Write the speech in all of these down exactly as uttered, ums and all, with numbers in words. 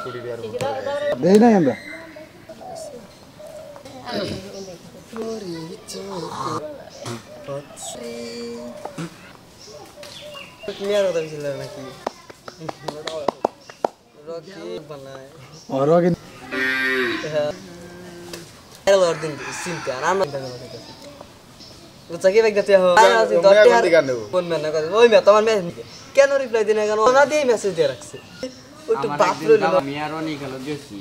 দেই নাই আমরা ক্লিয়ার কথা ছিল নাকি রকি বানায় আর রকি হ্যালো দিন চিন্তা আর আমরা তো চাকি ব্যাগ দিতে হবে আমি দরটি আর কোন মেনে কথা ওই মে তোমার মে কেন রিপ্লাই দিনা কেন না দিয়ে মেসেজ দিয়ে রাখছে ওইটু বাপরে আমি আর অনেক গেল গেছি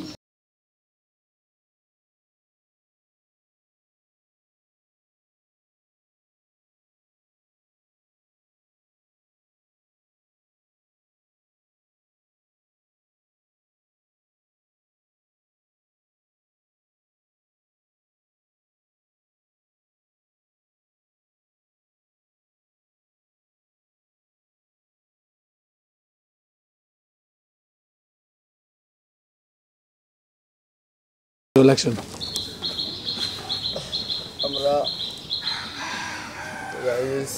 ইলেকশন আমরা গাইস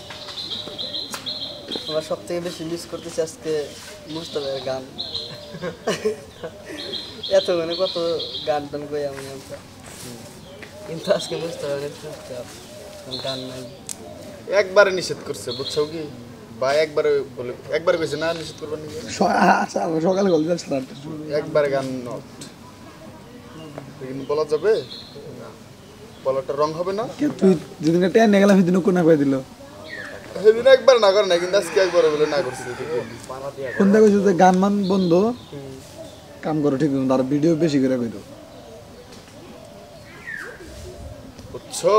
আমরা সবথেকে বেশি মিস করতেছি আজকে মুস্তাফার গান এত মানে কত গান টান কই আমি আমরা কিন্তু আজকে মুস্তাফার গান নাই একবারে নিষেধ করছে বুঝছো কি বা একবারে বলে একবারে কইছে না নিষেধ করবেন নাকি সকালে গল্প ছাড়া একবারে গান নট কিন্তু বলা যাবে বলাটা রং হবে না কে তুই যেদিন টেন নিয়ে গেলাম সেদিন কোন কই দিল সেদিন একবার না করে না কিন্তু আজকে একবার বলে না করছে কোন দেখা যে গান মান বন্ধ কাম করো ঠিক না আর ভিডিও বেশি করে কইতো বুঝছো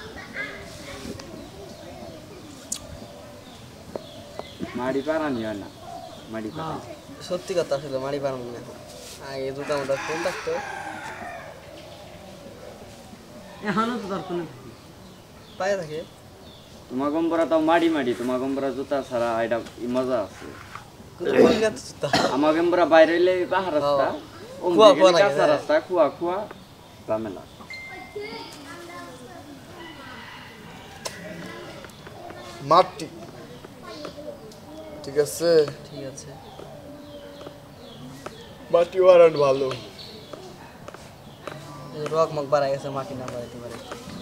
মাড়ি পারানি হয় না মাড়ি পারা সত্যি কথা আসলে মারি পারব না আগে দুটো আমরা ফোন থাকতো এখনো তো দরকার পায়ে থাকে তোমার গম্বরা তো মাড়ি মাড়ি তোমার গম্বরা জুতা ছাড়া এটা মজা আছে আমার গম্বরা বাইরে এলে পাহাড় রাস্তা ও কাঁচা রাস্তা খুয়া খুয়া ঝামেলা মাটি ঠিক আছে ঠিক আছে মাটি ওয়ারান ভালো রক মক বাড়াই গেছে মাটি না বাড়াইতে পারে